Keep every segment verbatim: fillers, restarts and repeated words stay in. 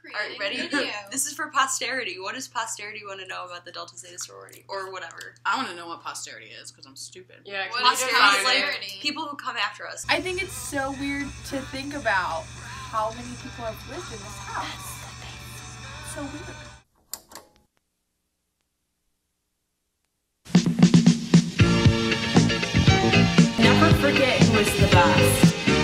Alright, ready? This is for posterity. What does posterity want to know about the Delta Zeta sorority? Or whatever. I want to know what posterity is, because I'm stupid. Yeah, posterity is like people who come after us. I think it's so weird to think about how many people have lived in this house. So weird. Never forget who was the best.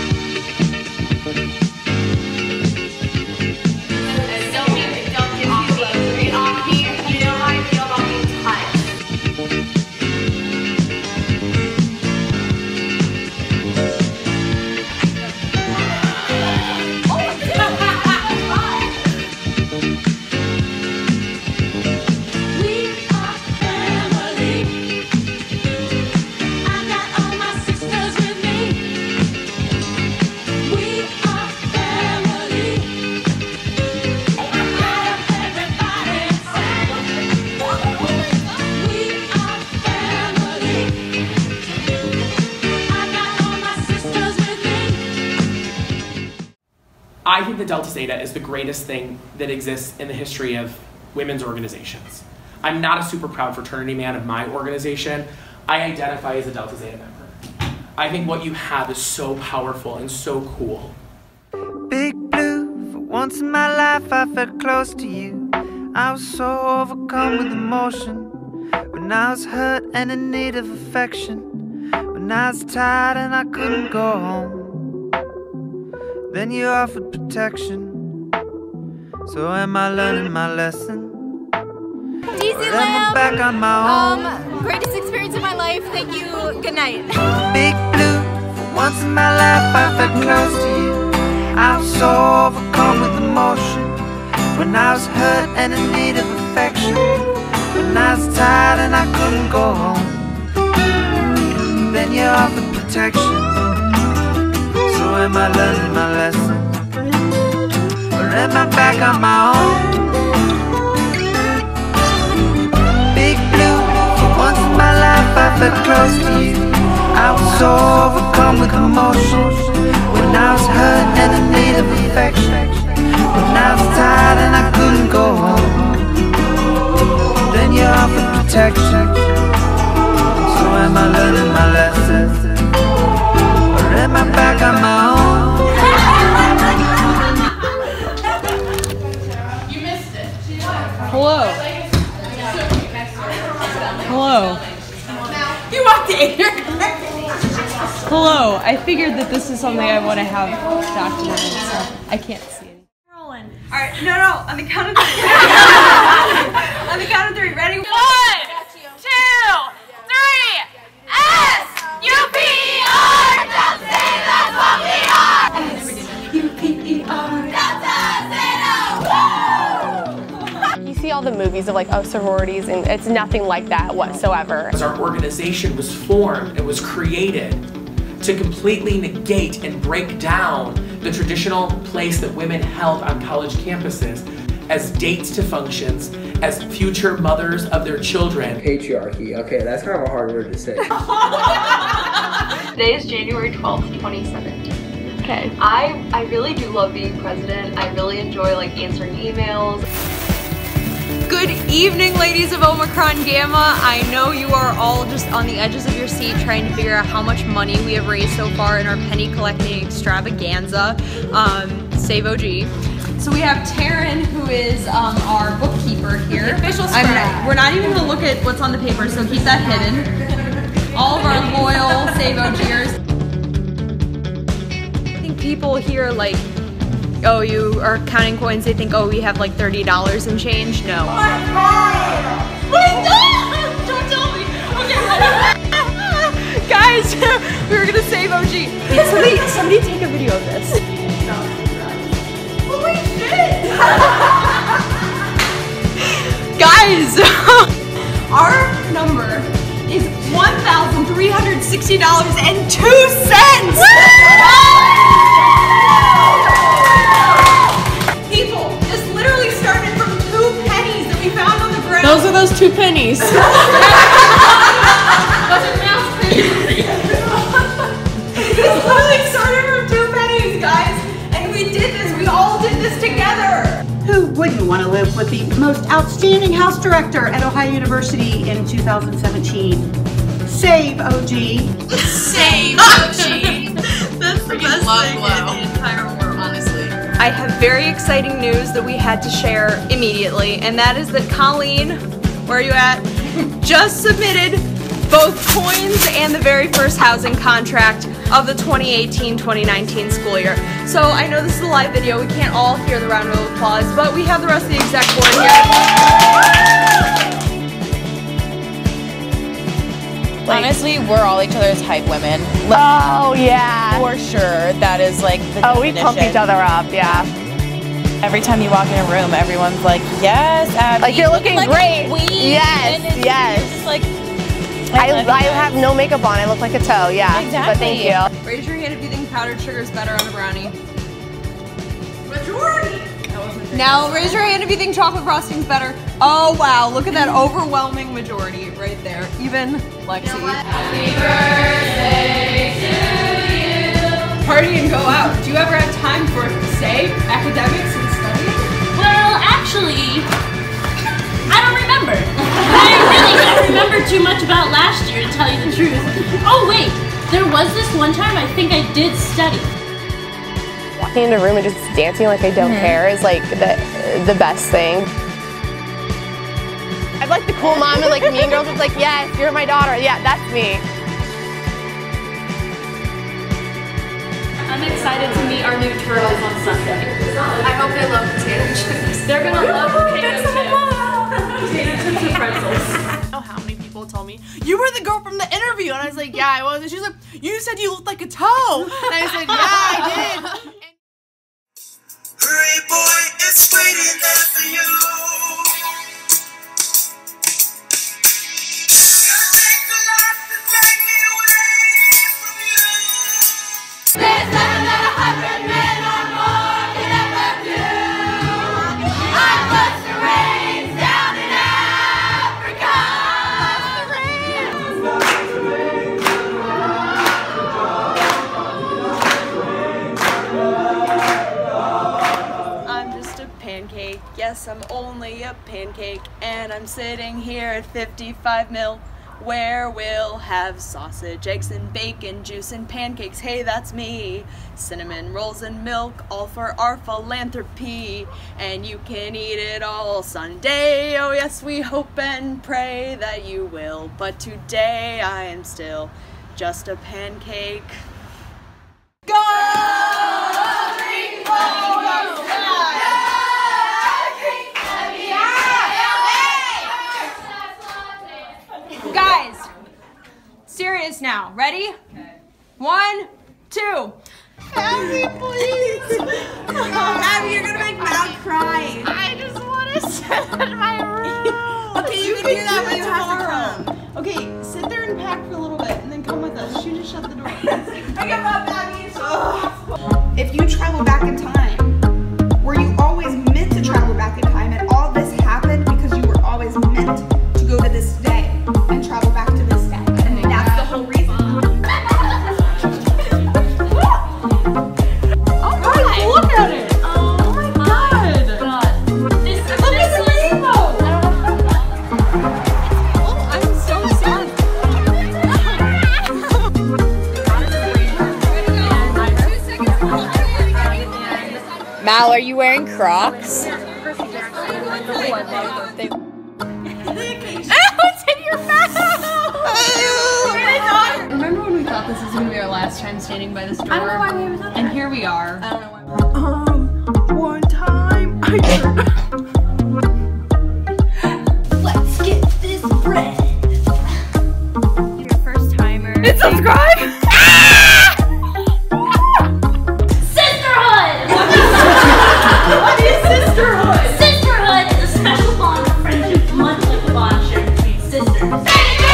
I think the Delta Zeta is the greatest thing that exists in the history of women's organizations. I'm not a super proud fraternity man of my organization. I identify as a Delta Zeta member. I think what you have is so powerful and so cool. Big blue, for once in my life I felt close to you. I was so overcome with emotion when I was hurt and in need of affection, when I was tired and I couldn't go home. Then you offered protection. So am I learning my lesson? Disneyland! Back on my own. Um, greatest experience of my life. Thank you. Good night. Big blue, for once in my life I felt close to you. I was so overcome with emotion when I was hurt and in need of affection, when I was tired and I couldn't go home. Then you offered protection. So am I learning my lesson, or am I back on my own? Big blue, for once in my life I felt close to you. I was so overcome with emotion when I was hurt and in need of affection, when I was tired and I couldn't go home. Then you offered protection. So am I learning my lesson, or am I back on my own? You missed it. Hello. Hello. You walked in here. Hello. I figured that this is something I want to have documented, so I can't see it. Rolling. Alright, no, no, on the count of three. On the count of three, ready? One, two, three. S U P E R. Delta Zeta, that's what we are. S U P E R. Delta Zeta. You see all the movies of like oh sororities, and it's nothing like that whatsoever. Our organization was formed, it was created to completely negate and break down the traditional place that women held on college campuses as dates to functions, as future mothers of their children. Patriarchy, okay, that's kind of a hard word to say. Today is January twelfth, twenty seventeen. Okay. I, I really do love being president. I really enjoy like answering emails. Good evening, ladies of Omicron Gamma. I know you are all just on the edges of your seat trying to figure out how much money we have raised so far in our penny collecting extravaganza. Um, save O G. So we have Taryn, who is um, our bookkeeper here. The official I'm spread. not, we're not even going to look at what's on the paper, so keep that hidden. All of our loyal Save OGers. I think people here like, oh, you are counting coins, they think, oh, we have like thirty dollars and change. No. Oh my God! Wait, no! Don't tell me! Okay, guys, we were gonna save O G. Wait, somebody, somebody take a video of this. Holy shit! Guys, our number is one thousand three hundred sixty dollars and two cents! People, this literally started from two pennies that we found on the ground. Those are those two pennies. Those are mouse pennies. This literally started from two pennies, guys. And we did this, we all did this together. Who Who wouldn't want to live with the most outstanding house director at Ohio University in two thousand seventeen? Save O G. Save O G. That's the best love thing glow. in the entire world. Honestly. I have very exciting news that we had to share immediately, and that is that Colleen, where are you at, just submitted both coins and the very first housing contract of the twenty eighteen twenty nineteen school year. So I know this is a live video, we can't all hear the round of applause, but we have the rest of the exec board here. Like, honestly, we're all each other's hype women. Like, oh, yeah. For sure. That is like the Oh, we pump each other up, yeah. Every time you walk in a room, everyone's like, yes, Abby. Like, you're looking like great. A queen. Yes, and it's, yes. It's just like, I, I, I have no makeup on. I look like a toe, yeah. Exactly. But thank you. Raise your hand if you think powdered sugar is better on a brownie. Majority. Now raise your hand if you think chocolate frosting is better. Oh wow, look at that overwhelming majority right there. Even Lexi. You know Happy birthday to you. Party and go out. Do you ever have time for, say, academics and studying? Well, actually, I don't remember. I really don't remember too much about last year, to tell you the truth. Oh wait, there was this one time I think I did study. Walking into a room and just dancing like I don't mm-hmm. care is like the the best thing. I'm like the cool mom and like Mean Girls is like, yes, you're my daughter. Yeah, that's me. I'm excited to meet our new turtles on Sunday. I hope they love potato chips. They're gonna love potato chips. Potato chips and pretzels. I don't know how many people told me, you were the girl from the interview, and I was like, yeah, I was. And she was like, you said you looked like a toe. And I said, yeah, I did. Hurry, boy, it's waiting there for you. Gotta take a lot to take me away from you. There's nothing that a hundred men or more can ever do. I bust the rains down in Africa. I'm just a pancake. Yes, I'm only a pancake, and I'm sitting here at fifty-five mil, where we'll have sausage, eggs, and bacon, juice, and pancakes. Hey, that's me. Cinnamon rolls and milk, all for our philanthropy, and you can eat it all Sunday. Oh yes, we hope and pray that you will, but today I am still just a pancake. Go! Guys, serious now. Ready? One, two. Abby, please. Abby, you're gonna make Matt cry. I just want to sit in my room. Okay, you, you can do that, but you have to come. Okay, sit there and pack for a little bit, and then come with us. Shoot, just shut the door. I give up, Abby. If you travel back in time, were you always meant to travel back in time, and all this happened because you were always meant to go to this day and travel back to this day, and that's the whole reason. Oh guys, look at it! Oh my god! God. This, Look at the rainbow! Oh, I'm so sad. Mal, are you wearing Crocs? Remember when we thought this was going to be our last time standing by this door? I don't know why we ever thought that. And here we are. I don't know why. Um, one time I let's get this bread. You're a first timer. And subscribe. Sisterhood! What is sisterhood? Sisterhood is a special bond of friendship, much like the bond shared between sisters.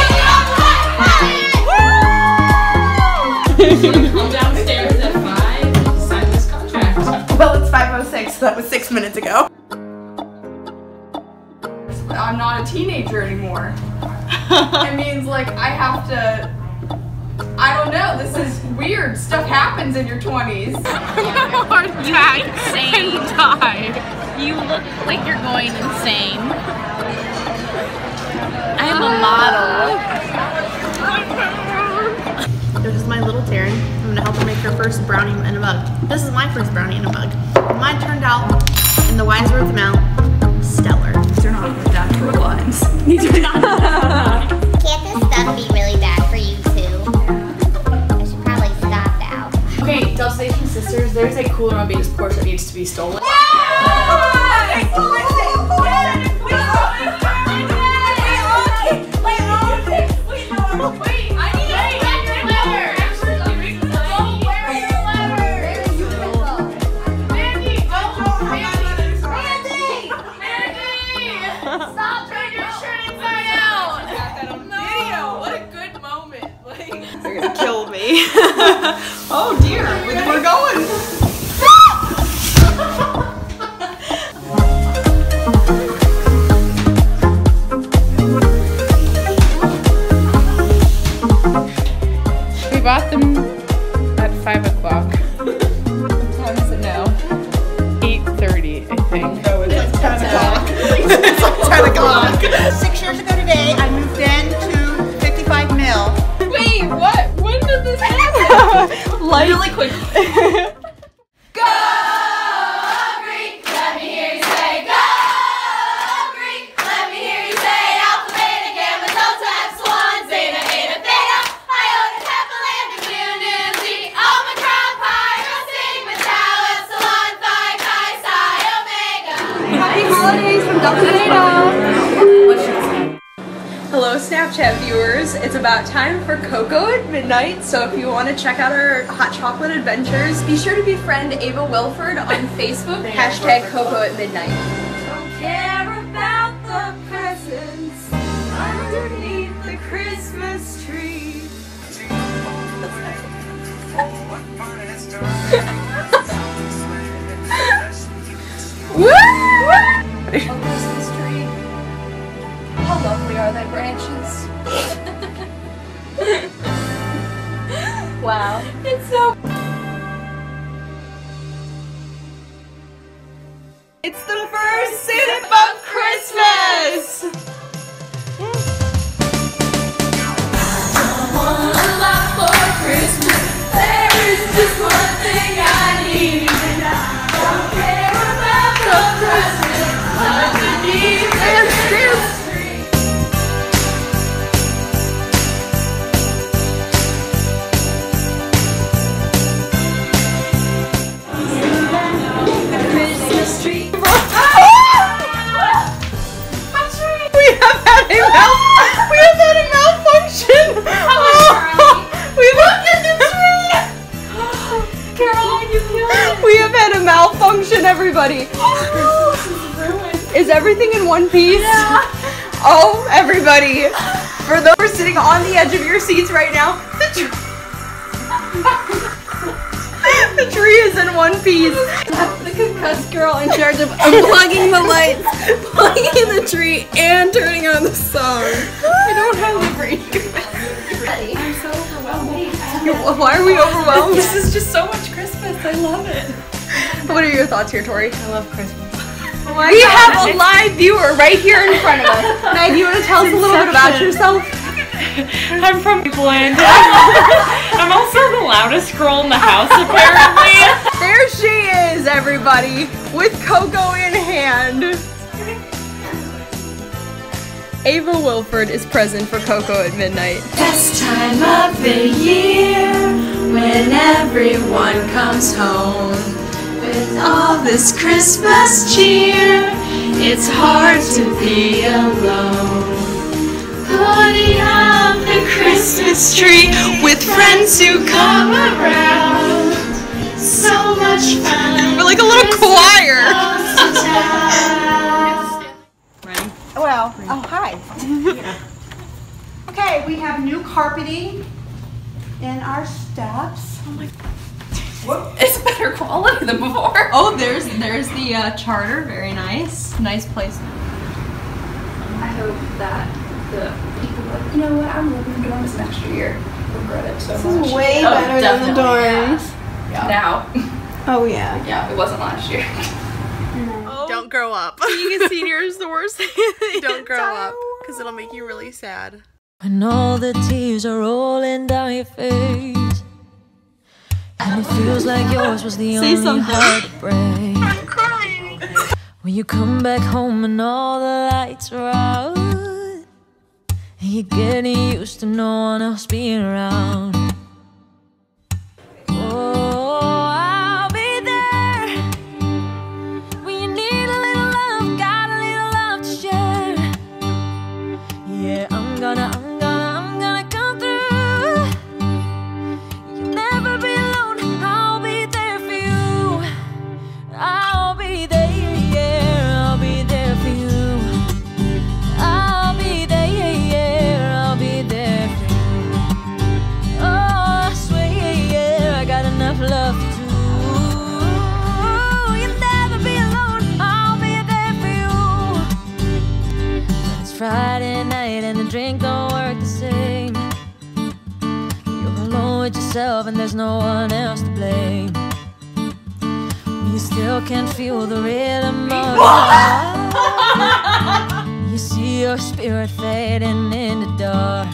Come downstairs at five and sign this contract. Well, it's five oh six, so that was six minutes ago. I'm not a teenager anymore. It means, like, I have to... I don't know, this is weird. Stuff happens in your twenties. You look your first brownie in a mug. This is my first brownie in a mug. Mine turned out, in the wise words of Mal, stellar. These are not natural lines. These are not. Can't this stuff be really bad for you too? I should probably stop now. Okay, Delta Zeta sisters, there's a cooler on Venus porch that needs to be stolen. Kill me. Oh dear, where we're going. We bought them at five o'clock. What time is it now? eight thirty, I think. No, it's like ten o'clock. It's like ten o'clock. Six years ago today, I moved in to fifty-five mil. Wait, what? When did this happen? Like, really quick. Go Greek, let me hear you say go Greek, let me hear you say Alpha, Beta, Gamma, Delta, Epsilon, Zeta, Eta, Theta, Iota, Kappa, Lambda, Mu, Nu, Xi, Omicron, Pi, Rho, Sigma, Tau, Epsilon, Phi, Chi, Psi, Omega. Happy holidays from Delta Zeta. What should I say? Hello Snapchat viewers, it's about time for Cocoa at Midnight, so if you want to check out our hot chocolate adventures, be sure to befriend Ava Wilford on Facebook, hashtag Cocoa at Midnight. Don't care about the presents underneath the Christmas tree. A Christmas tree. How lovely are thy branches? Wow. It's so... It's the first sip of Christmas! I want a lot for Christmas. There is just one thing I need. And I don't care about the presents underneath the Christmas tree. We have had a malfunction! Oh, we looked at the tree! Caroline, you killed it! We have had a malfunction, everybody! Is everything in one piece? Yeah. Oh, everybody! For those who are sitting on the edge of your seats right now, the tree, the tree is in one piece. The concussed girl in charge of unplugging the lights, plugging in the tree, and turning on the song. I don't have the brain capacity. I'm so overwhelmed. Why are we overwhelmed? This is just so much Christmas. I love it. What are your thoughts here, Tori? I love Christmas. Oh my we God. have a live viewer right here in front of us. Meg, you want to tell us a little bit about yourself? I'm from Cleveland. I'm also the loudest girl in the house, apparently. There she is, everybody, with cocoa in hand. Ava Wilford is present for Cocoa at Midnight. Best time of the year when everyone comes home with all this Christmas cheer. It's hard to be alone. Putting up the Christmas tree with friends who come around. So much fun. We're like a little choir. Well, oh hi. Okay, we have new carpeting in our steps. Oh my What? It's better quality than before. Oh, there's there's the uh, charter. Very nice. Nice place. I hope that the people like, you know what, I'm living in dorms an extra year. Regret it so This much. is way Oh, better than the definitely. dorms. Yeah. Now. Oh yeah. Yeah, it wasn't last year. Don't grow up. Being a senior is the worst thing. Don't grow up, because it'll make you really sad. When all the tears are rolling down your face, And it feels like yours was the Say only something. heartbreak. I'm crying. When you come back home and all the lights are out, and you're getting used to no one else being around. Oh, I'll be there when you need a little love, got a little love to share. Yeah, I'm gonna, I'm gonna, I'm gonna come through. You'll never be alone, I'll be there for you. I'll be there, yeah, I'll be there for you. I'll be there, yeah, I'll be there for you. Oh, I swear, yeah, I got enough love to do. You'll never be alone, I'll be there for you. When it's Friday night and the drink don't work the same, you're alone with yourself and there's no one else to blame. You still can feel the rhythm of your heart. You see your spirit fading in the dark.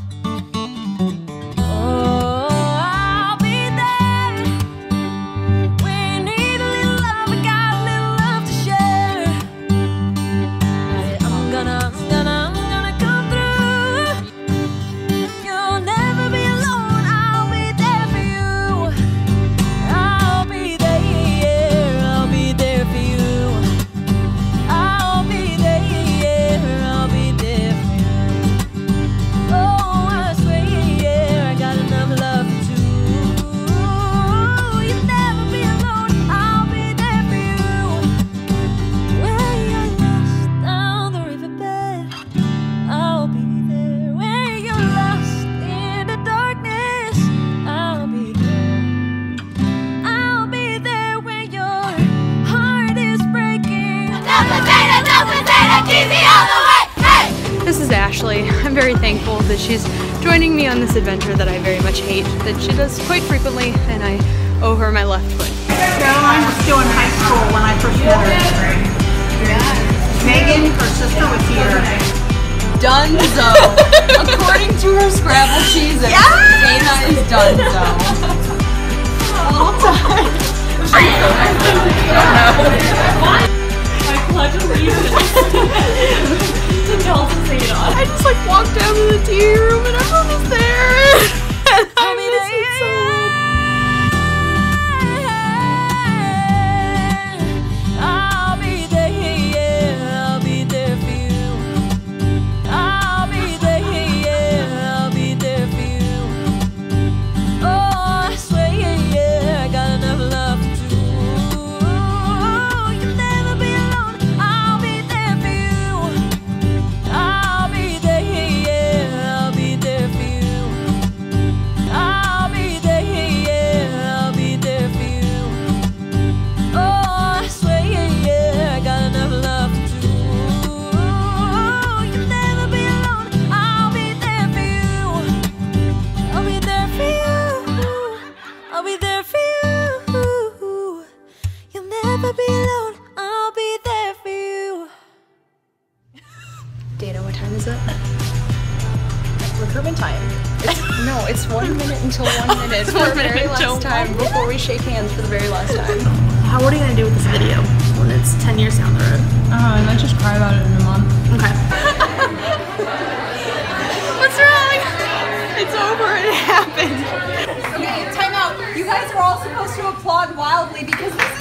Oh, I'll be there when you need a little love, I got a little love to share. Yeah, I'm gonna, I'm gonna, I'm gonna come through. You'll never be alone, I'll be there for you. I'll be there, yeah, I'll be there for you. I'll be there, yeah, I'll be there for you. Oh, I swear, yeah, I got enough love for two. You'll never be alone, I'll be there for you. Where you're lost down the riverbed, I'll be there. Where you're lost in the darkness, I'll be there. I'll be there when your heart is breaking. Delta Zeta, Delta Zeta, keep me all the way. Hey! This is Ashley. I'm very thankful that she's joining me on this adventure that I very much hate, that she does quite frequently, and I owe her my left foot. Caroline was still in high school when I first met her. Megan, her sister, was here. Dunzo. According to her Scrabble cheese, Dana is Dunzo. All time. I pledge allegiance to Delta Zeta. I just like walked down to the tea room and everyone was there. And I miss it so I'll be there, yeah, I'll be there for you. I'll be there, yeah, I'll be there for you. Oh, I swear, yeah, I got enough love to do. You'll never be alone, I'll be there for you. I'll be there, yeah, I'll be there for you. I'll be there, yeah, I'll be there for you. Oh, I swear, yeah, I got enough love to do. You'll never be alone, I'll be there for you. I'll be there for you. I'll be there for you. You'll never be alone, I'll be there for you. Dana, what time is it? Recruitment time. It's, no, it's one minute until one minute. It's for one the very minute until last time one before we shake hands for the very last time. How, what are you gonna do with this video when it's ten years down the road? Oh, I might just cry about it in a month. Okay. What's wrong? It's over, it happened. Okay, time out. You guys were all supposed to applaud wildly because this